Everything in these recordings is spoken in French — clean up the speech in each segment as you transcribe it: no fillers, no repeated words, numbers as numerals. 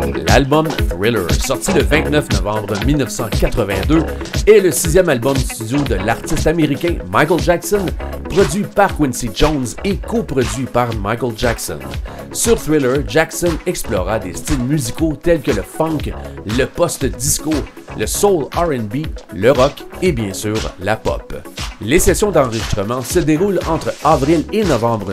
L'album Thriller, sorti le 29 novembre 1982, est le 6e album studio de l'artiste américain Michael Jackson, produit par Quincy Jones et coproduit par Michael Jackson. Sur Thriller, Jackson explora des styles musicaux tels que le funk, le post-disco, le soul R&B, le rock et bien sûr la pop. Les sessions d'enregistrement se déroulent entre avril et novembre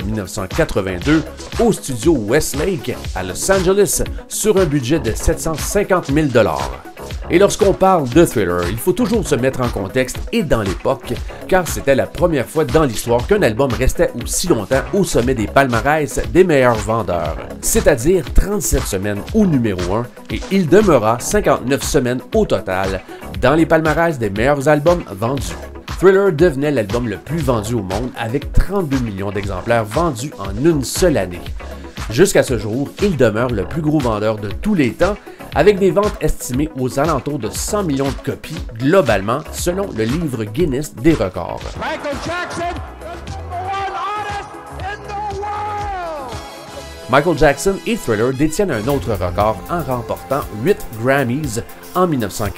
1982 au studio Westlake à Los Angeles sur un budget de 750 000 $. Et lorsqu'on parle de Thriller, il faut toujours se mettre en contexte et dans l'époque, car c'était la première fois dans l'histoire qu'un album restait aussi longtemps au sommet des palmarès des meilleurs vendeurs, c'est-à-dire 37 semaines au numéro 1 et il demeura 59 semaines au total dans les palmarès des meilleurs albums vendus. Thriller devenait l'album le plus vendu au monde avec 32 millions d'exemplaires vendus en une seule année. Jusqu'à ce jour, il demeure le plus gros vendeur de tous les temps avec des ventes estimées aux alentours de 100 millions de copies globalement selon le livre Guinness des records. Michael Jackson, the #1 artist in the world! Michael Jackson et Thriller détiennent un autre record en remportant 8 Grammys en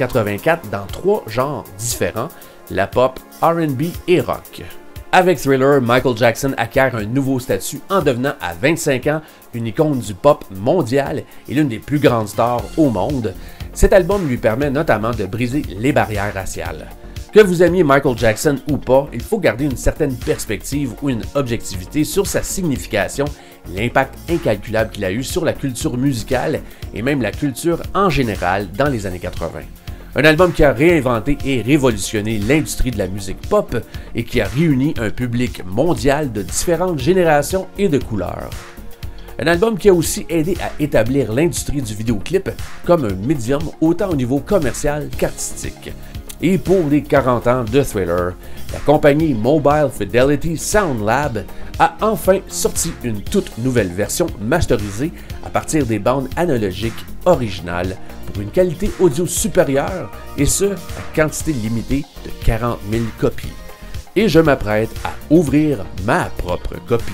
1984 dans 3 genres différents, la pop, R&B et rock. Avec Thriller, Michael Jackson acquiert un nouveau statut en devenant à 25 ans une icône du pop mondial et l'une des plus grandes stars au monde. Cet album lui permet notamment de briser les barrières raciales. Que vous aimiez Michael Jackson ou pas, il faut garder une certaine perspective ou une objectivité sur sa signification et l'impact incalculable qu'il a eu sur la culture musicale et même la culture en général dans les années 80. Un album qui a réinventé et révolutionné l'industrie de la musique pop et qui a réuni un public mondial de différentes générations et de couleurs. Un album qui a aussi aidé à établir l'industrie du vidéoclip comme un médium autant au niveau commercial qu'artistique. Et pour les 40 ans de Thriller, la compagnie Mobile Fidelity Sound Lab a enfin sorti une toute nouvelle version masterisée à partir des bandes analogiques originales pour une qualité audio supérieure et ce, à quantité limitée de 40 000 copies. Et je m'apprête à ouvrir ma propre copie.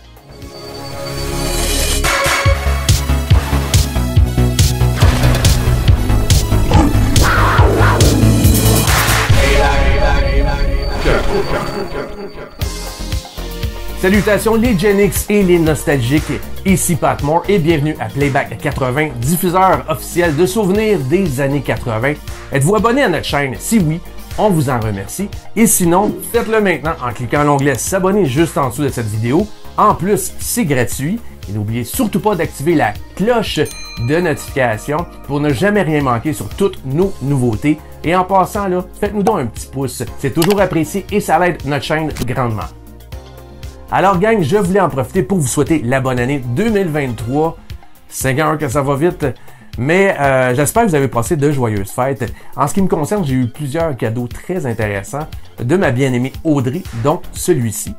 Salutations les Gen X et les nostalgiques, ici Pat Moore et bienvenue à Playback 80, diffuseur officiel de souvenirs des années 80. Êtes-vous abonné à notre chaîne? Si oui, on vous en remercie. Et sinon, faites-le maintenant en cliquant l'onglet s'abonner juste en dessous de cette vidéo. En plus, c'est gratuit. Et n'oubliez surtout pas d'activer la cloche de notification pour ne jamais rien manquer sur toutes nos nouveautés. Et en passant là, faites-nous donc un petit pouce. C'est toujours apprécié et ça aide notre chaîne grandement. Alors gang, je voulais en profiter pour vous souhaiter la bonne année 2023. 5 ans que ça va vite, mais j'espère que vous avez passé de joyeuses fêtes. En ce qui me concerne, j'ai eu plusieurs cadeaux très intéressants de ma bien-aimée Audrey, dont celui-ci.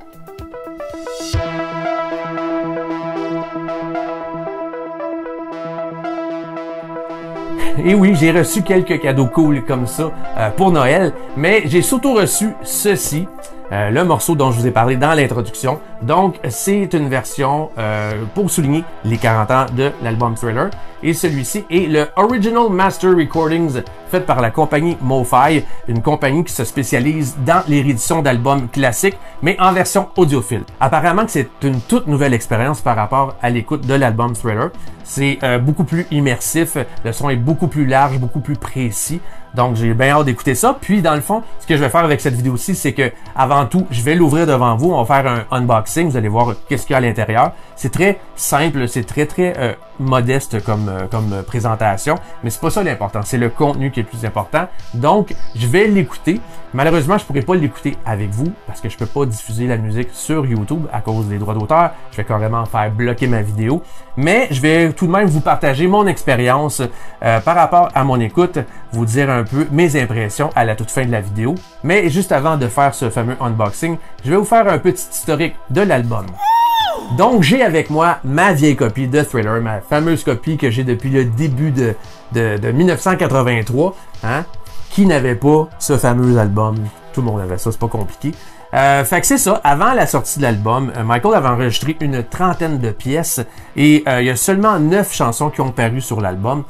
Et oui, j'ai reçu quelques cadeaux cool comme ça pour Noël, mais j'ai surtout reçu ceci. Le morceau dont je vous ai parlé dans l'introduction. Donc, c'est une version pour souligner les 40 ans de l'album Thriller. Et celui-ci est le Original Master Recordings fait par la compagnie MoFi, une compagnie qui se spécialise dans les rééditions d'albums classiques, mais en version audiophile. Apparemment que c'est une toute nouvelle expérience par rapport à l'écoute de l'album Thriller. C'est beaucoup plus immersif, le son est beaucoup plus large, beaucoup plus précis. Donc, j'ai bien hâte d'écouter ça. Puis, dans le fond, ce que je vais faire avec cette vidéo-ci, c'est que, avant tout, je vais l'ouvrir devant vous. On va faire un unboxing. Vous allez voir qu'est-ce qu'il y a à l'intérieur. C'est très simple, c'est très modeste comme présentation. Mais c'est pas ça l'important. C'est le contenu qui est le plus important. Donc, je vais l'écouter. Malheureusement, je pourrai pas l'écouter avec vous parce que je peux pas diffuser la musique sur YouTube à cause des droits d'auteur. Je vais carrément faire bloquer ma vidéo. Mais je vais tout de même vous partager mon expérience par rapport à mon écoute, vous dire un peu mes impressions à la toute fin de la vidéo. Mais juste avant de faire ce fameux unboxing, je vais vous faire un petit historique de l'album. Donc, j'ai avec moi ma vieille copie de Thriller, ma fameuse copie que j'ai depuis le début de 1983, hein, qui n'avait pas ce fameux album. Tout le monde avait ça, c'est pas compliqué. Fait que c'est ça, avant la sortie de l'album, Michael avait enregistré une trentaine de pièces et il y a seulement 9 chansons qui ont paru sur l'album.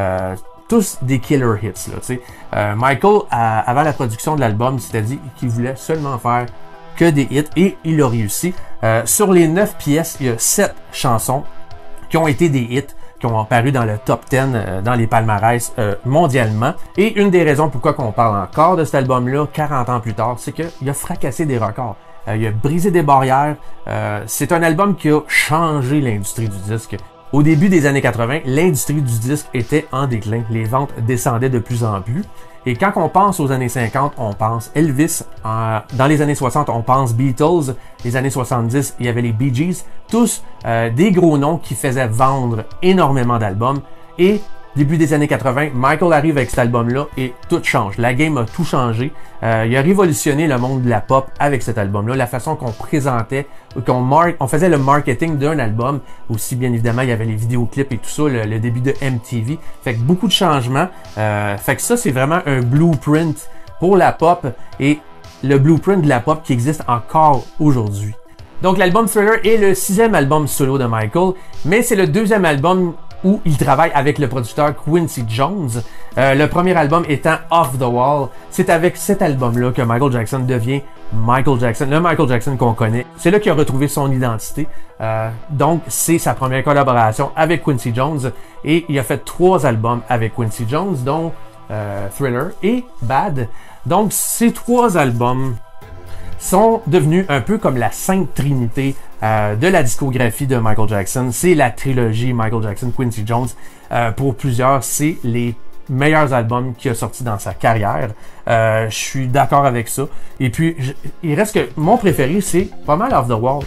Tous des killer hits, là, tu sais. Michael, avant la production de l'album, s'était dit qu'il voulait seulement faire que des hits et il a réussi. Sur les 9 pièces, il y a 7 chansons qui ont été des hits, qui ont apparu dans le top 10 dans les palmarès mondialement. Et une des raisons pourquoi on parle encore de cet album-là 40 ans plus tard, c'est qu'il a fracassé des records. Il a brisé des barrières. C'est un album qui a changé l'industrie du disque. Au début des années 80, l'industrie du disque était en déclin. Les ventes descendaient de plus en plus. Et quand on pense aux années 50, on pense Elvis. Dans les années 60, on pense Beatles. Les années 70, il y avait les Bee Gees. Tous des gros noms qui faisaient vendre énormément d'albums. Et début des années 80, Michael arrive avec cet album-là et tout change. La game a tout changé. Il a révolutionné le monde de la pop avec cet album-là. La façon qu'on présentait, on faisait le marketing d'un album. Aussi, bien évidemment, il y avait les vidéoclips et tout ça, le début de MTV. Fait que beaucoup de changements. Fait que ça, c'est vraiment un blueprint pour la pop et le blueprint de la pop qui existe encore aujourd'hui. Donc, l'album Thriller est le 6e album solo de Michael, mais c'est le 2e album où il travaille avec le producteur Quincy Jones. Le premier album étant Off the Wall. C'est avec cet album-là que Michael Jackson devient Michael Jackson, le Michael Jackson qu'on connaît. C'est là qu'il a retrouvé son identité. Donc, c'est sa première collaboration avec Quincy Jones. Et il a fait 3 albums avec Quincy Jones, dont Thriller et Bad. Donc, ces 3 albums sont devenus un peu comme la Sainte Trinité de la discographie de Michael Jackson. C'est la trilogie Michael Jackson-Quincy Jones. Pour plusieurs, c'est les meilleurs albums qu'il a sortis dans sa carrière. Je suis d'accord avec ça. Et puis, il reste que mon préféré, c'est pas mal Off the Wall.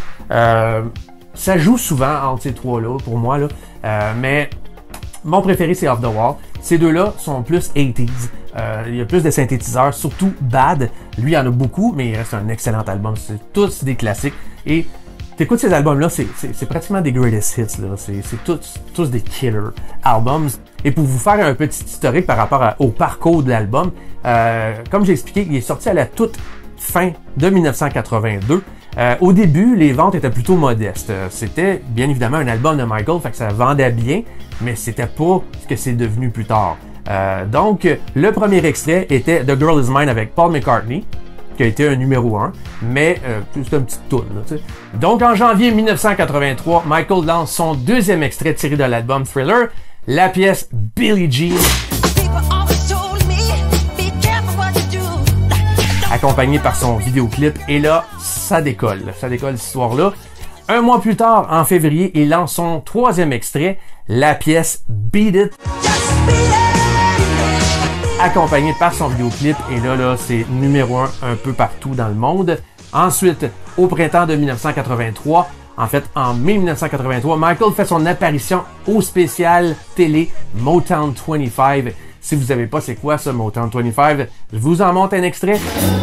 Ça joue souvent entre ces 3-là, pour moi, là. Mais mon préféré, c'est Off the Wall. Ces 2-là sont plus 80s. Il y a plus de synthétiseurs, surtout Bad. Lui, il y en a beaucoup, mais il reste un excellent album. C'est tous des classiques. Et t'écoutes ces albums-là, c'est pratiquement des greatest hits, là. C'est tous des killer albums. Et pour vous faire un petit historique par rapport au parcours de l'album, comme j'ai expliqué, il est sorti à la toute fin de 1982. Au début, les ventes étaient plutôt modestes. C'était bien évidemment un album de Michael, fait que ça vendait bien, mais c'était pas ce que c'est devenu plus tard. Donc, le premier extrait était The Girl Is Mine avec Paul McCartney, qui a été un numéro 1, mais c'est une petite toune. Donc, en janvier 1983, Michael lance son 2e extrait tiré de l'album Thriller, la pièce Billie Jean, accompagné par son vidéoclip, et là, ça décolle cette histoire-là. Un mois plus tard, en février, il lance son 3e extrait, la pièce Beat It, accompagné par son vidéoclip, et là, c'est numéro 1 un peu partout dans le monde. Ensuite, au printemps de 1983, en fait, en mai 1983, Michael fait son apparition au spécial télé Motown 25. Si vous savez pas c'est quoi ça, Motown 25, je vous en montre un extrait.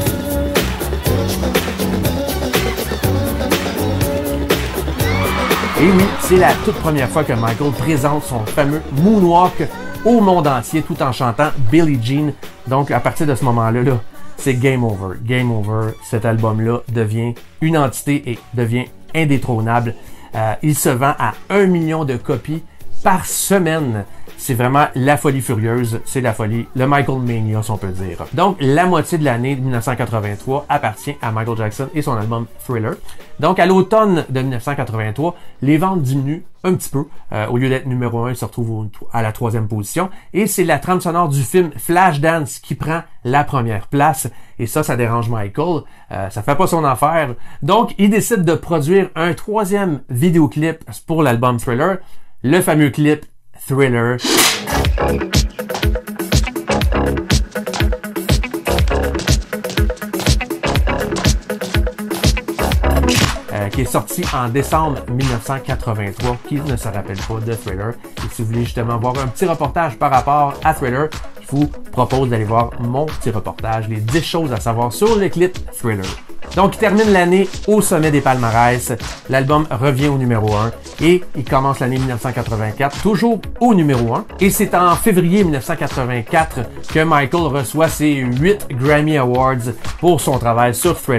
Et oui, c'est la toute première fois que Michael présente son fameux Moonwalk au monde entier tout en chantant Billie Jean. Donc, à partir de ce moment-là, c'est game over. Game over. Cet album-là devient une entité et devient indétrônable. Il se vend à 1 million de copies par semaine. C'est vraiment la folie furieuse, c'est la folie, le Michael Mania, si on peut dire. Donc, la moitié de l'année 1983 appartient à Michael Jackson et son album Thriller. Donc, à l'automne de 1983, les ventes diminuent un petit peu. Au lieu d'être numéro 1, il se retrouve à la 3e position. Et c'est la trame sonore du film Flashdance qui prend la première place. Et ça dérange Michael. Ça fait pas son affaire. Donc, il décide de produire un 3e vidéoclip pour l'album Thriller. Le fameux clip Thriller. Qui est sorti en décembre 1983, qui ne se rappelle pas de Thriller. Et si vous voulez justement voir un petit reportage par rapport à Thriller, je vous propose d'aller voir mon petit reportage, les 10 choses à savoir sur le clip Thriller. Donc, il termine l'année au sommet des palmarès. L'album revient au numéro 1 et il commence l'année 1984 toujours au numéro 1. Et c'est en février 1984 que Michael reçoit ses 8 Grammy Awards pour son travail sur Thriller.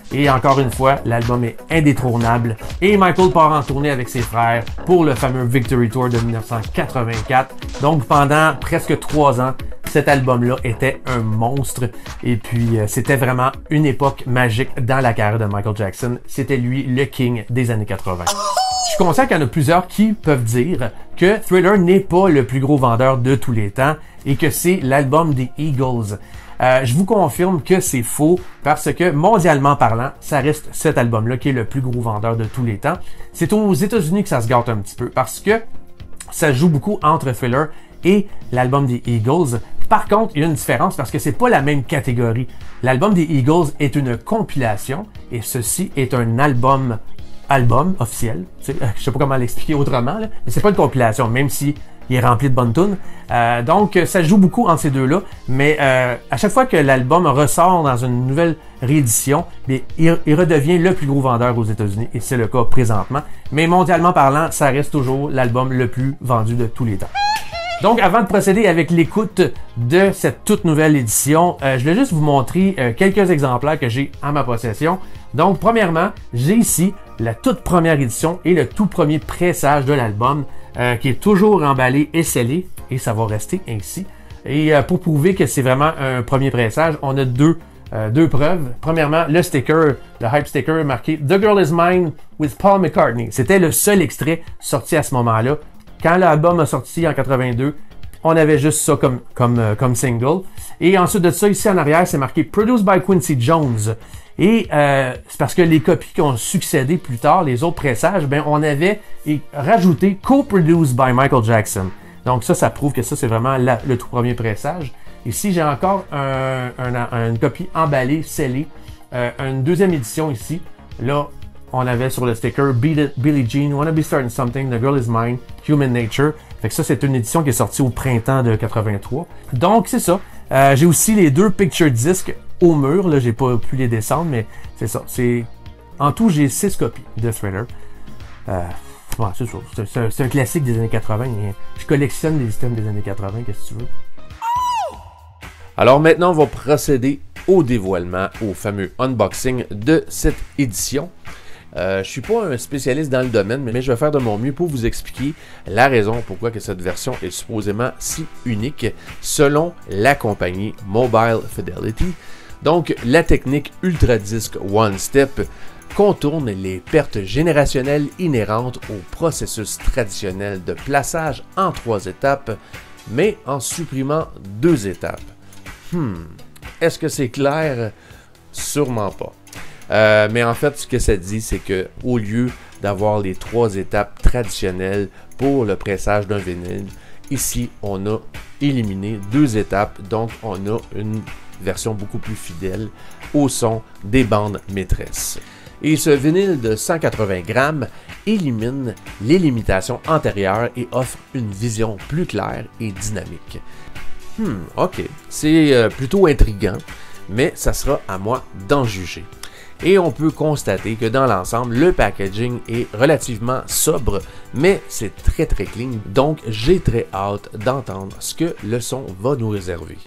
Et encore une fois, l'album est indétrônable. Et Michael part en tournée avec ses frères pour le fameux Victory Tour de 1984. Donc pendant presque 3 ans, cet album-là était un monstre. Et puis c'était vraiment une époque magique dans la carrière de Michael Jackson. C'était lui le king des années 80. Je suis conscient qu'il y en a plusieurs qui peuvent dire que Thriller n'est pas le plus gros vendeur de tous les temps et que c'est l'album des Eagles. Je vous confirme que c'est faux parce que mondialement parlant, ça reste cet album-là qui est le plus gros vendeur de tous les temps. C'est aux États-Unis que ça se gâte un petit peu parce que ça joue beaucoup entre Thriller et l'album des Eagles. Par contre, il y a une différence parce que c'est pas la même catégorie. L'album des Eagles est une compilation et ceci est un album officiel. Je sais pas comment l'expliquer autrement, là, mais c'est pas une compilation, même si il est rempli de bonnes tunes. Donc, ça joue beaucoup entre ces deux-là, mais à chaque fois que l'album ressort dans une nouvelle réédition, bien, il redevient le plus gros vendeur aux États-Unis, et c'est le cas présentement. Mais mondialement parlant, ça reste toujours l'album le plus vendu de tous les temps. Donc, avant de procéder avec l'écoute de cette toute nouvelle édition, je vais juste vous montrer quelques exemplaires que j'ai en ma possession. Donc, premièrement, j'ai ici la toute première édition et le tout premier pressage de l'album qui est toujours emballé et scellé, et ça va rester ainsi. Et pour prouver que c'est vraiment un premier pressage, on a deux preuves. Premièrement, le sticker, le hype sticker marqué « The Girl Is Mine with Paul McCartney ». C'était le seul extrait sorti à ce moment-là. Quand l'album a sorti en 82, on avait juste ça comme single. Et ensuite de ça, ici en arrière, c'est marqué « Produced by Quincy Jones ». Et c'est parce que les copies qui ont succédé plus tard, les autres pressages, ben on avait rajouté « Co-produced by Michael Jackson ». Donc ça prouve que ça, c'est vraiment le tout premier pressage. Ici, j'ai encore une copie emballée, scellée. Une deuxième édition ici. Là, on avait sur le sticker Billie Jean, Wanna Be Starting Something, The Girl Is Mine, Human Nature. Fait que ça, c'est une édition qui est sortie au printemps de 83. Donc, c'est ça. J'ai aussi les 2 picture discs au mur. Là, j'ai pas pu les descendre, mais c'est ça. En tout, j'ai 6 copies de Thriller. Bon, c'est ça. C'est un classique des années 80. Je collectionne les systèmes des années 80, qu'est-ce que tu veux? Alors maintenant, on va procéder au dévoilement, au fameux unboxing de cette édition. Je suis pas un spécialiste dans le domaine, mais je vais faire de mon mieux pour vous expliquer la raison pourquoi que cette version est supposément si unique selon la compagnie Mobile Fidelity. Donc, la technique Ultra Disc One Step contourne les pertes générationnelles inhérentes au processus traditionnel de plaçage en 3 étapes, mais en supprimant 2 étapes. Est-ce que c'est clair? Sûrement pas. Mais en fait, ce que ça dit, c'est que au lieu d'avoir les 3 étapes traditionnelles pour le pressage d'un vinyle, ici, on a éliminé 2 étapes, donc on a une version beaucoup plus fidèle au son des bandes maîtresses. Et ce vinyle de 180 grammes élimine les limitations antérieures et offre une vision plus claire et dynamique. Ok, c'est plutôt intriguant, mais ça sera à moi d'en juger. Et on peut constater que dans l'ensemble, le packaging est relativement sobre, mais c'est très clean, donc j'ai très hâte d'entendre ce que le son va nous réserver.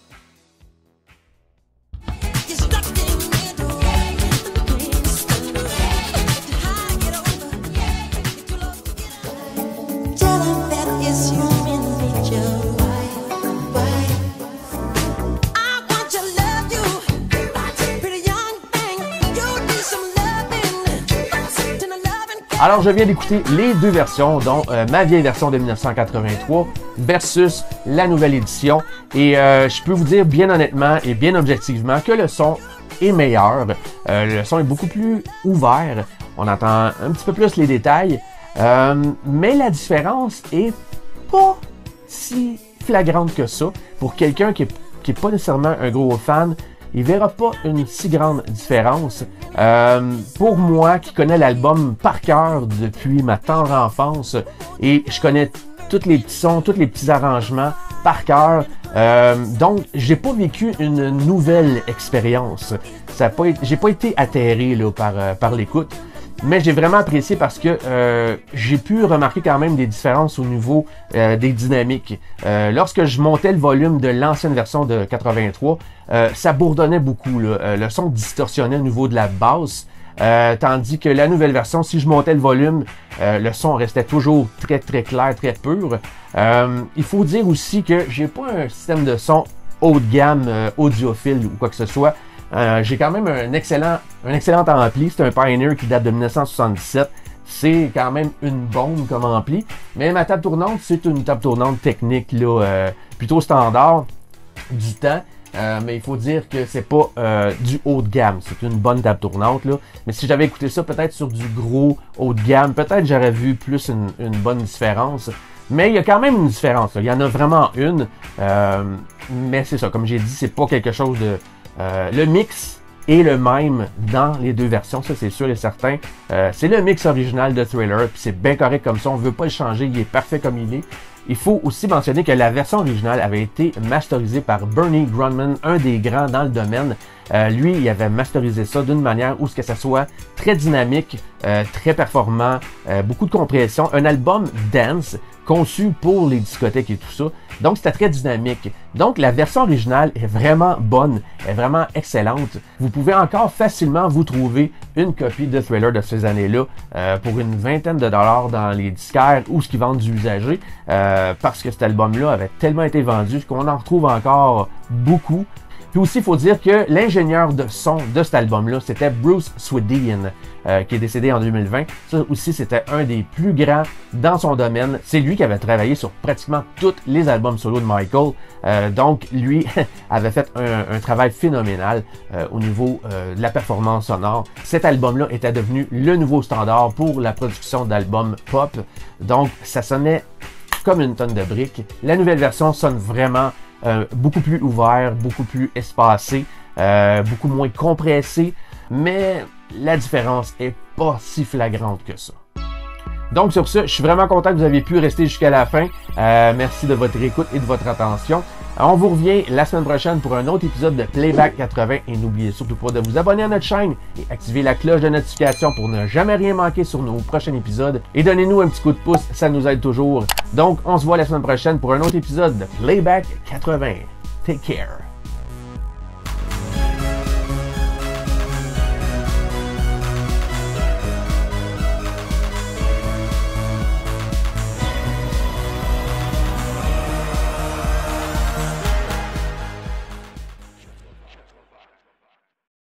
Alors, je viens d'écouter les 2 versions, dont ma vieille version de 1983 versus la nouvelle édition. Et je peux vous dire bien honnêtement et bien objectivement que le son est meilleur. Le son est beaucoup plus ouvert. On entend un petit peu plus les détails. Mais la différence est pas si flagrante que ça. Pour quelqu'un qui est pas nécessairement un gros fan, il verra pas une si grande différence. Pour moi, qui connais l'album par cœur depuis ma tendre enfance, et je connais tous les petits sons, tous les petits arrangements par cœur, donc j'ai pas vécu une nouvelle expérience. J'ai pas été atterré là, par l'écoute. mais j'ai vraiment apprécié parce que j'ai pu remarquer quand même des différences au niveau des dynamiques. Lorsque je montais le volume de l'ancienne version de 83, ça bourdonnait beaucoup, là. Le son distorsionnait au niveau de la basse. Tandis que la nouvelle version, si je montais le volume, le son restait toujours très clair, très pur. Il faut dire aussi que j'ai pas un système de son haut de gamme, audiophile ou quoi que ce soit. J'ai quand même un excellent ampli. C'est un Pioneer qui date de 1977. C'est quand même une bombe comme ampli. Mais ma table tournante, c'est une table tournante technique, là, plutôt standard du temps. Mais il faut dire que c'est pas du haut de gamme. C'est une bonne table tournante, là. Mais si j'avais écouté ça peut-être sur du gros haut de gamme, peut-être j'aurais vu plus une bonne différence. Mais il y a quand même une différence, là. Il y en a vraiment une. Mais c'est ça, comme j'ai dit, c'est pas quelque chose de... le mix est le même dans les deux versions, ça c'est sûr et certain. C'est le mix original de Thriller, puis c'est bien correct comme ça, on veut pas le changer, il est parfait comme il est. Il faut aussi mentionner que la version originale avait été masterisée par Bernie Grundman, un des grands dans le domaine. Lui, il avait masterisé ça d'une manière où ce que ça soit très dynamique, très performant, beaucoup de compression, un album dance conçu pour les discothèques et tout ça. Donc, c'était très dynamique. Donc, la version originale est vraiment bonne, est vraiment excellente. Vous pouvez encore facilement vous trouver une copie de Thriller de ces années-là pour une vingtaine de dollars dans les disquaires ou ce qu'ils vendent du usagé parce que cet album-là avait tellement été vendu qu'on en retrouve encore beaucoup. Puis aussi, il faut dire que l'ingénieur de son de cet album-là, c'était Bruce Swedien, qui est décédé en 2020. Ça aussi, c'était un des plus grands dans son domaine. C'est lui qui avait travaillé sur pratiquement tous les albums solo de Michael. Donc, lui avait fait un travail phénoménal au niveau de la performance sonore. Cet album-là était devenu le nouveau standard pour la production d'albums pop. Donc, ça sonnait comme une tonne de briques. La nouvelle version sonne vraiment beaucoup plus ouvert, beaucoup plus espacé, beaucoup moins compressé, mais la différence est pas si flagrante que ça. Donc sur ce, je suis vraiment content que vous ayez pu rester jusqu'à la fin. Merci de votre écoute et de votre attention. On vous revient la semaine prochaine pour un autre épisode de Playback 80 et n'oubliez surtout pas de vous abonner à notre chaîne et activer la cloche de notification pour ne jamais rien manquer sur nos prochains épisodes et donnez-nous un petit coup de pouce, ça nous aide toujours. Donc on se voit la semaine prochaine pour un autre épisode de Playback 80. Take care!